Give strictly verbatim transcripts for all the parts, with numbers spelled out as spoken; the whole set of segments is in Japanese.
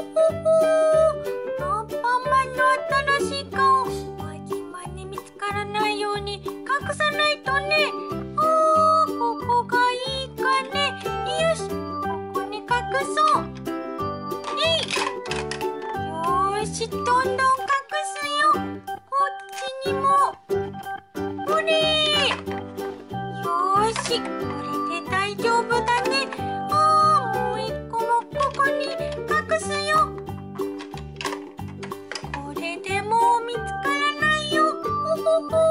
アンパンマンの新しい顔、マジマに見つからないように隠さないとね。あー、ここがいいかね。よし、ここに隠そう。えい。よーし、どんどん隠すよ。こっちにも。ほれー。よーし、これで大丈夫だね。あー、もう一個もここに隠すよ。これでもう見つからないよ。ほほほー。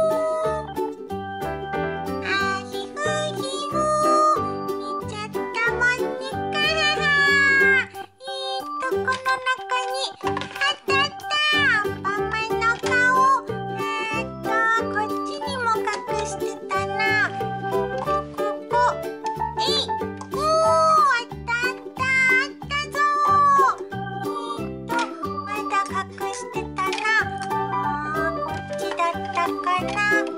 あー、ひふひふー。見ちゃったもんねかー。えーっと、この中に、あったあった、アンパンマンの顔。えーっと、こっちにも隠してたな。ここ、ここ。えい。おー、あったあった、あったぞー。えーっと、まだ隠してたな。あー、こっちだったかな。えい。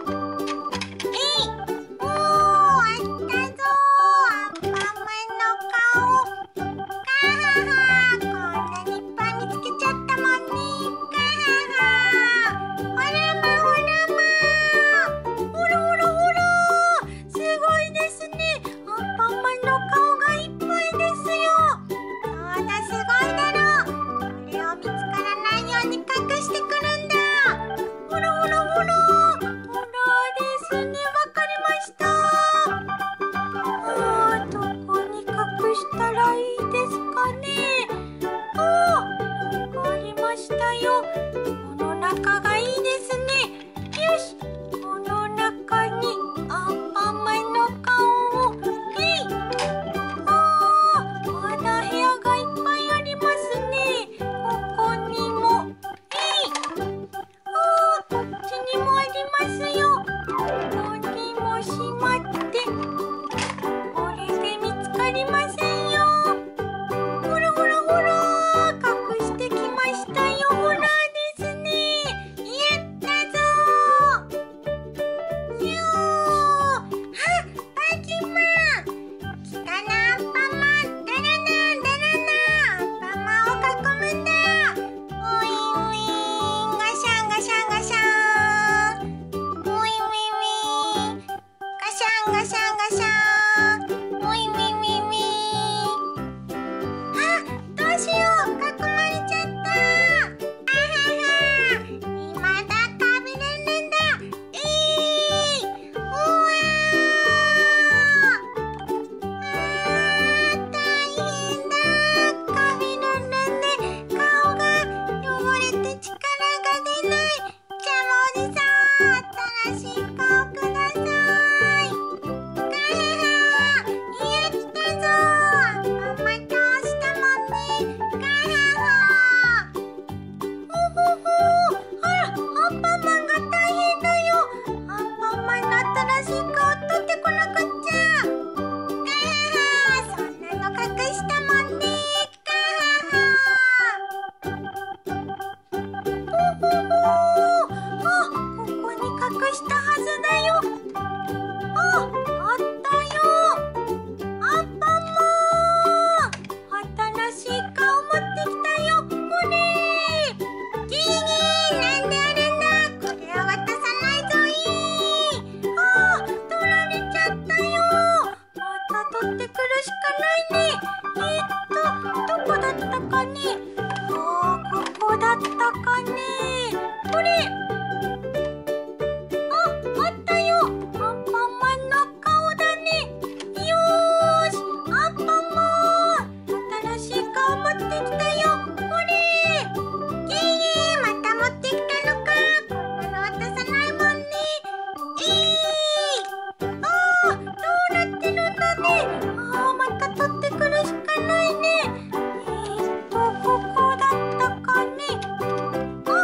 おー、あったぞー。アンパンマンの顔。かはは、こんなにいっぱい見つけちゃったもんね。かはは。ほらまほらま。ほらほらほら。すごいですね。アンパンマンの顔がいっぱいですよ。そうだ、すごいだろう。これを見つからないように隠してくるんだ。ほらほらほら。ほらですね。わかりました。あー、どこに隠したらいいですかね。あー、わかりましたよ。この中がいいですね。よし、この中にアンパンマンの顔を。えい。あー、まだ部屋がいっぱいありますね。ここにも。えい。あー、こっちにもありますよ。ここにもしまって。これで見つかりませんよ。ほらほらほら、隠してきましたよ。ほらですね。やったぞー。ひゅー。あ、パジマン。来たな、アンパンマン。だらな、だらな。アンパンマンを囲むんだ。ウィンウィン。ガシャンガシャンガシャン。ウィンウィンウィン。ガシャンガシャンガシャン。ウィンウィンウィンウィン。あ、どうしよう。囲まれちゃった。あはは。今だ、食べれるんだ。えい。うわー。あー、大変だ。カビルンルンで顔が汚れて力が出ない。ジャムおじさん、新しい顔ください。かはは。やったぞー。アンパンマン倒したもんね。かはは。ほほほー。あら、アンパンマンが大変だよ。アンパンマンの新しい顔取ってこなくっちゃ。かはは。そんなの隠したもんね。かはは。ほほほー。あ、ここに隠したはずだよ。あ、あったよ。アンパンマン。新しい顔持ってきたよ。これ。ギギー、なんであるんだ。これは渡さないぞい。あー、取られちゃったよ。また取ってくるしかないね。えーっと、どこだったかね。あー、ここだったかね。これ。あ、あったよ。アンパンマンの顔だね。よーし、アンパンマン。新しい顔持ってきたよ。これ。ゲーゲー、また持ってきたのか。こんなの渡さないもんね。えい。あー、どうなってるんだね。あー、また取ってくるしかないね。えーっと、ここだったかね。あ、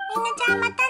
みんなじゃあまたね。